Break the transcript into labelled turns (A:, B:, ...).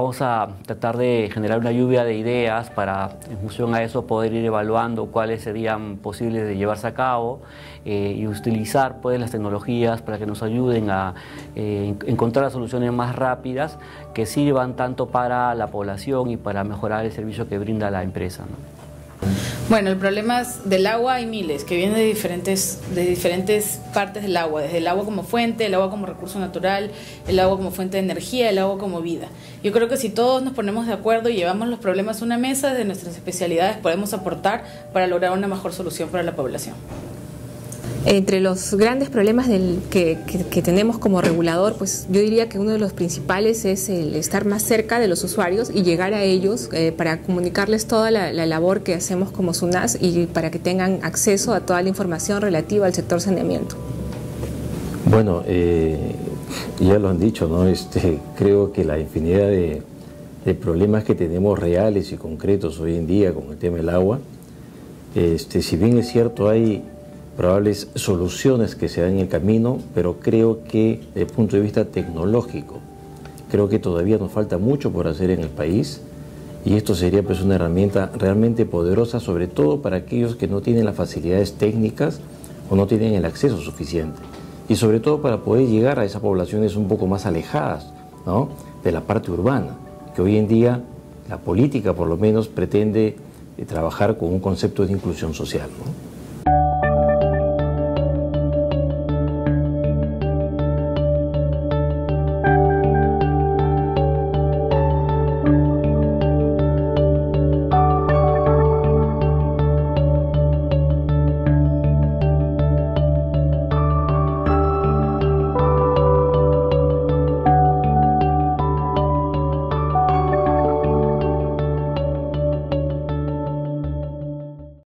A: vamos a tratar de generar una lluvia de ideas para, en función a eso, poder ir evaluando cuáles serían posibles de llevarse a cabo y utilizar pues las tecnologías para que nos ayuden a encontrar las soluciones más rápidas que sirvan tanto para la población y para mejorar el servicio que brinda la empresa, ¿no?
B: Bueno, el problema del agua hay miles, que vienen de diferentes partes del agua, desde el agua como fuente, el agua como recurso natural, el agua como fuente de energía, el agua como vida. Yo creo que si todos nos ponemos de acuerdo y llevamos los problemas a una mesa, de nuestras especialidades podemos aportar para lograr una mejor solución para la población.
C: Entre los grandes problemas que tenemos como regulador, pues yo diría que uno de los principales es el estar más cerca de los usuarios y llegar a ellos para comunicarles toda la labor que hacemos como SUNAS y para que tengan acceso a toda la información relativa al sector saneamiento.
D: Bueno, ya lo han dicho, ¿no? Creo que la infinidad de problemas que tenemos reales y concretos hoy en día con el tema del agua, si bien es cierto hay probables soluciones que se dan en el camino, pero creo que desde el punto de vista tecnológico, creo que todavía nos falta mucho por hacer en el país y esto sería pues una herramienta realmente poderosa, sobre todo para aquellos que no tienen las facilidades técnicas o no tienen el acceso suficiente y sobre todo para poder llegar a esas poblaciones un poco más alejadas, ¿no?, de la parte urbana, que hoy en día la política por lo menos pretende trabajar con un concepto de inclusión social, ¿no?